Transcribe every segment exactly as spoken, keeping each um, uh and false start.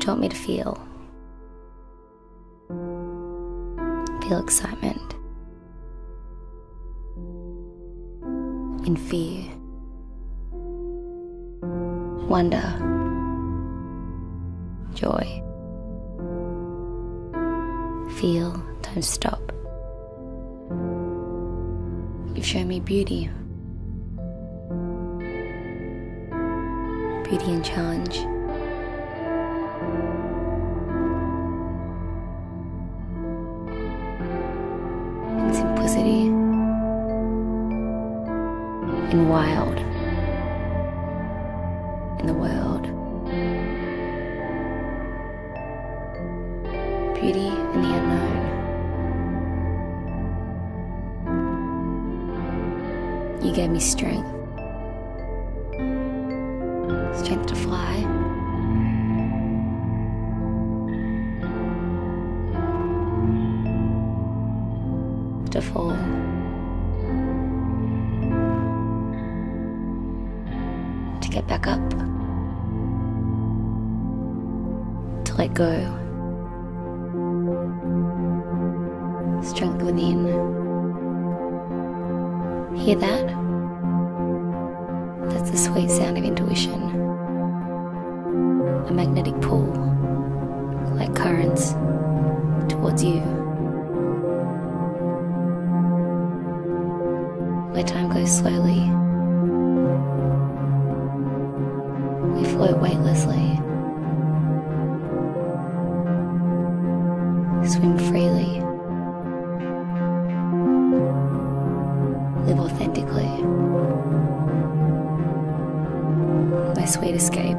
taught me to feel. Feel excitement. In fear. Wonder. Joy. Feel, don't stop. You've shown me beauty. Beauty and challenge. In simplicity. In wild. In the world. Beauty in the unknown. You gave me strength. Strength to fly. To fall. To get back up. To let go. Strength within. Hear that? That's the sweet sound of intuition. A magnetic pull, like currents, towards you. Where time goes slowly, we float weightlessly, swim freely, live authentically. My sweet escape.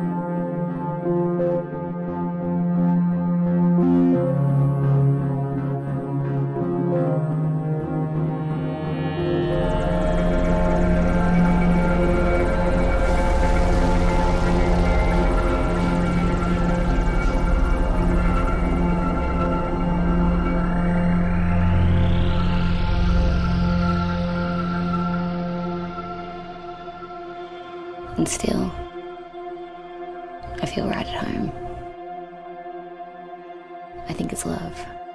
And still, I feel right at home. I think it's love.